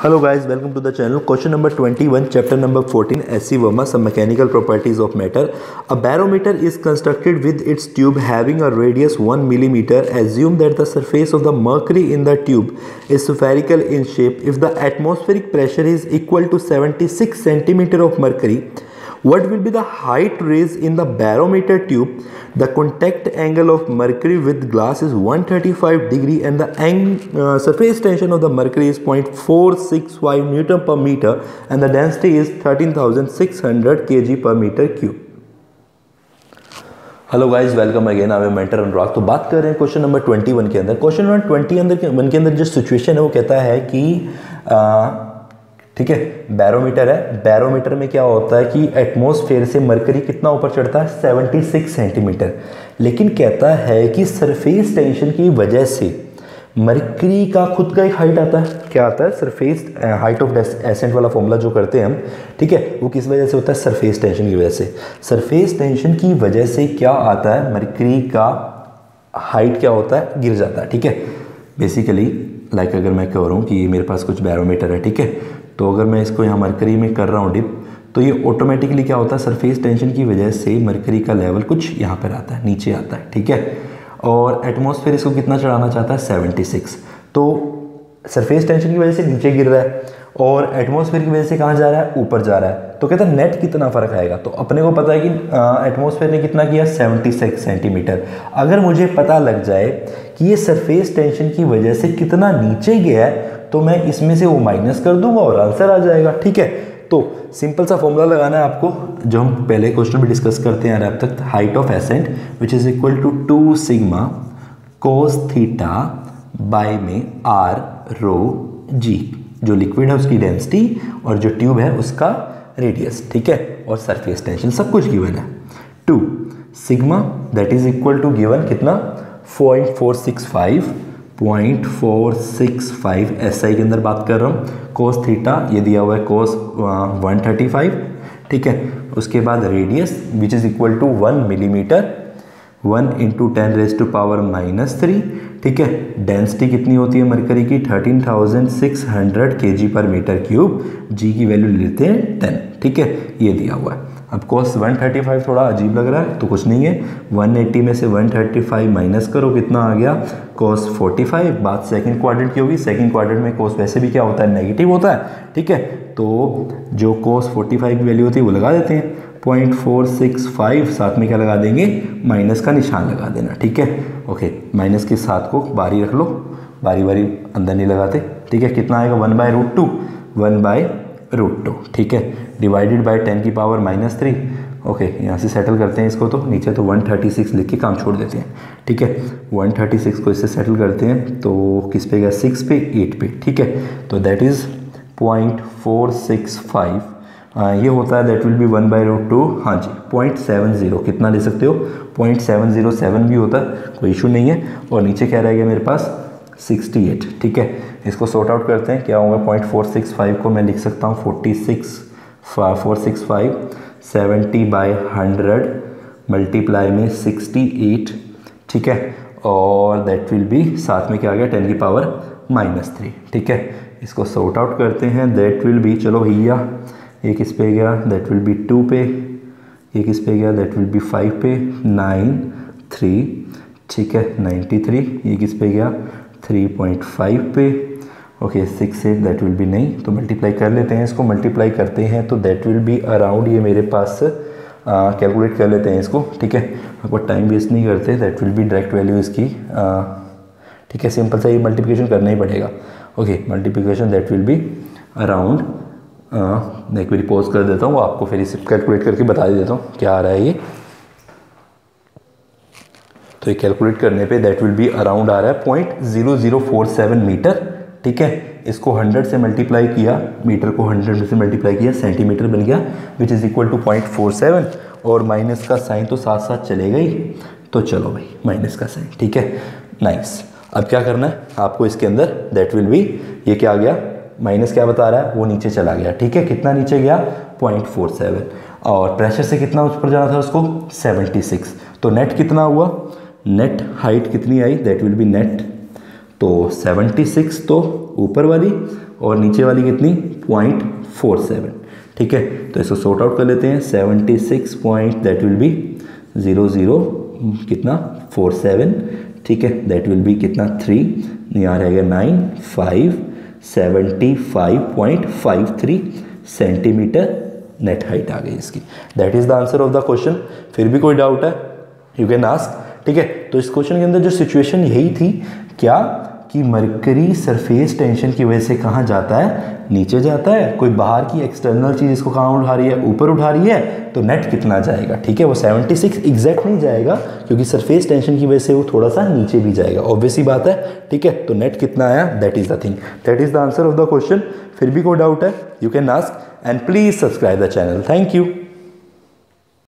Hello guys, welcome to the channel. Question number 21, chapter number 14, SC Verma, some mechanical properties of matter. A barometer is constructed with its tube having a radius 1 millimeter. Assume that the surface of the mercury in the tube is spherical in shape. If the atmospheric pressure is equal to 76 centimeter of mercury, what will be the height raised in the barometer tube? The contact angle of mercury with glass is 135 degree and the surface tension of the mercury is 0.465 Newton per meter and the density is 13,600 kg per meter cube. Hello guys, welcome again. I am mentor Anurag. तो बात कर रहे हैं question number 21 के अंदर। Question number 21 के अंदर जो सिचुएशन है वो कहता है कि ठीक है, बैरोमीटर है। बैरोमीटर में क्या होता है कि एटमॉस्फेयर से मरकरी कितना ऊपर चढ़ता है, 76 सेंटीमीटर। लेकिन कहता है कि सरफेस टेंशन की वजह से मरकरी का खुद का एक हाइट आता है। क्या आता है? सरफेस हाइट ऑफ एसेंट वाला फॉर्मूला जो करते हैं हम, ठीक है, वो किस वजह से होता है? सरफेस टेंशन की वजह से। सरफेस टेंशन की वजह से क्या आता है? मरकरी का हाइट क्या होता है? गिर जाता है। ठीक है, बेसिकली लाइक अगर मैं कह रहा हूँ कि ये मेरे पास कुछ बैरोमीटर है, ठीक है, तो अगर मैं इसको यहाँ मरकरी में कर रहा हूँ डिप, तो ये ऑटोमेटिकली क्या होता है? सरफेस टेंशन की वजह से मरकरी का लेवल कुछ यहाँ पर आता है, नीचे आता है। ठीक है, और एटमॉस्फेयर इसको कितना चढ़ाना चाहता है? 76। तो सरफेस टेंशन की वजह से नीचे गिर रहा है और एटमॉस्फेयर की वजह से कहाँ जा रहा है? ऊपर जा रहा है। तो कहता है नेट कितना फ़र्क आएगा। तो अपने को पता है कि एटमॉस्फेयर ने कितना किया? 76 सेंटीमीटर। अगर मुझे पता लग जाए कि ये सरफेस टेंशन की वजह से कितना नीचे गया है, तो मैं इसमें से वो माइनस कर दूंगा और आंसर आ जाएगा। ठीक है, तो सिंपल सा फॉर्मूला लगाना है आपको, जो हम पहले क्वेश्चन में डिस्कस करते हैं अब तक। Height of ascent which is equal to 2 sigma cos theta by में आर रो जी, जो लिक्विड है उसकी डेंसिटी और जो ट्यूब है उसका रेडियस। ठीक है, और सरफेस टेंशन सब कुछ गिवन है। 2 sigma that is equal to given कितना? 0.465 एसआई के अंदर बात कर रहा हूँ। कोस थीटा ये दिया हुआ है कोस 135। ठीक है, उसके बाद radius which is equal to 1 millimetre, 1 into 10⁻⁻3। ठीक है, डेंसिटी कितनी होती है मरकरी की? 13,600 kg पर मीटर क्यूब। जी की वैल्यू लेते हैं 10। ठीक है, ये दिया हुआ है। अब कोस 135 थोड़ा अजीब लग रहा है तो कुछ नहीं है, 180 में से 135 माइनस करो, कितना आ गया? कोस 45। बात सेकंड क्वाड्रेंट की होगी। सेकंड क्वाड्रेंट में कोस वैसे भी क्या होता है? नेगेटिव होता है। ठीक है, तो जो कोस 45 की वैल्यू होती है वो लगा देते हैं 0.465, साथ में क्या लगा देंगे? माइनस का निशान लगा देना। ठीक है, ओके, माइनस के साथ को बारी रख लो, बारी बारी अंदर नहीं लगाते। ठीक है, कितना आएगा? 1/√2, 1/√2। ठीक है, डिवाइडेड बाय 10⁻⁻3। ओके, यहाँ से सेटल करते हैं इसको, तो नीचे तो 136 लिख के काम छोड़ देते हैं। ठीक है, 136 को इससे सेटल करते हैं तो किस पे गया? 6 पे, 8 पे। ठीक है, तो दैट इज़ 0.465 ये होता है, दैट विल बी 1/√2। हाँ जी, 0.70 कितना ले सकते हो? 0.707 भी होता है, कोई इशू नहीं है। और नीचे क्या रह गया मेरे पास? 68। ठीक है, इसको सॉर्ट आउट करते हैं, क्या होगा? 0.465 को मैं लिख सकता हूँ 465 70/100 मल्टीप्लाई में 68। ठीक है, और दैट विल बी साथ में क्या आ गया? 10⁻⁻3। ठीक है, इसको सॉर्ट आउट करते हैं, दैट विल बी, चलो भैया, ये किस पे गया? दैट विल बी 2 पे, ये किस पे गया? दैट विल बी 5 पे, 9 3। ठीक है, 93, ये किस पे गया? 3.5 पे। Okay, 6 say that will B नहीं, तो मल्टीप्लाई कर लेते हैं इसको। मल्टीप्लाई करते हैं तो दैट विल बी अराउंड, ये मेरे पास कैलकुलेट कर लेते हैं इसको। ठीक है, आपको टाइम वेस्ट नहीं करते, that will be direct value इसकी। ठीक है, सिंपल सा ये मल्टीप्लिकेशन करना ही पड़ेगा। Okay, multiplication that will be around, एक बार पॉज कर देता हूँ, आपको फिर इसे कैलकुलेट करके बता देता हूँ क्या आ रहा है ये। तो ये कैलकुलेट करने पे दैट विल बी अराउंड आ रहा है 0.0047 मीटर। ठीक है, इसको 100 से मल्टीप्लाई किया, मीटर को 100 से मल्टीप्लाई किया, सेंटीमीटर बन गया, विच इज़ इक्वल टू 0.47। और माइनस का साइन तो साथ साथ चलेगा ही, तो चलो भाई माइनस का साइन। ठीक है, नाइस। अब क्या करना है आपको इसके अंदर? दैट विल बी, ये क्या आ गया? माइनस क्या बता रहा है? वो नीचे चला गया। ठीक है, कितना नीचे गया? 0.47। और प्रेशर से कितना ऊपर जाना था उसको? 76। तो नेट कितना हुआ? नेट हाइट कितनी आई? दैट विल बी नेट तो 76 तो ऊपर वाली और नीचे वाली कितनी 0.47, ठीक है। तो इसको सॉर्ट आउट कर लेते हैं। 76 पॉइंट दैट विल बी 00 कितना 47, ठीक है, दैट विल बी कितना 3, यहाँ रहेगा 9 5 75.53 सेंटीमीटर नेट हाइट आ गई इसकी। That is the answer of the question. फिर भी कोई डाउट है यू कैन आस्क, ठीक है। तो इस क्वेश्चन के अंदर जो सिचुएशन यही थी क्या कि मरकरी सरफेस टेंशन की वजह से कहाँ जाता है, नीचे जाता है। कोई बाहर की एक्सटर्नल चीज़ इसको कहाँ उठा रही है, ऊपर उठा रही है, तो नेट कितना जाएगा, ठीक है। वो 76 एग्जैक्ट नहीं जाएगा क्योंकि सरफेस टेंशन की वजह से वो थोड़ा सा नीचे भी जाएगा, ऑब्वियसली बात है, ठीक है। तो नेट कितना आया, that is the thing, that is the answer of the question. फिर भी कोई डाउट है you can ask and please subscribe the channel. Thank you.